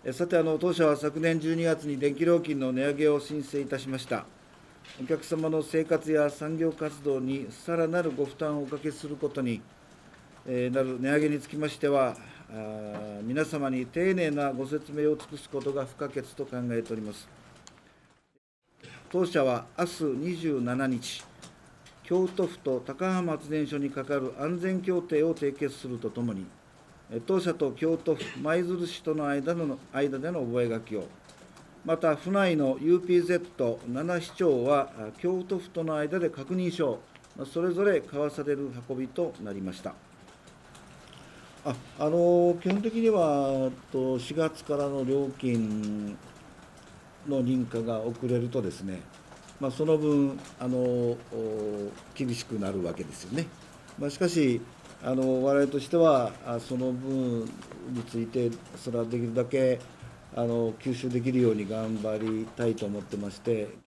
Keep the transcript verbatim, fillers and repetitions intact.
さて、あの当社は昨年じゅうにがつに電気料金の値上げを申請いたしました。お客様の生活や産業活動にさらなるご負担をおかけすることになる値上げにつきましては、皆様に丁寧なご説明を尽くすことが不可欠と考えております。当社は明日にじゅうしちにち、京都府と高浜発電所にかかる安全協定を締結するとともに、当社と京都府舞鶴市との間の間での覚書を、また府内の ユーピーゼットなな 市町は京都府との間で確認書をそれぞれ交わされる運びとなりました。ああの基本的にはしがつからの料金の認可が遅れるとですね、まあ、その分あの厳しくなるわけですよね。まあ、しかしあの我々としてはその分についてそれはできるだけあの吸収できるように頑張りたいと思ってまして。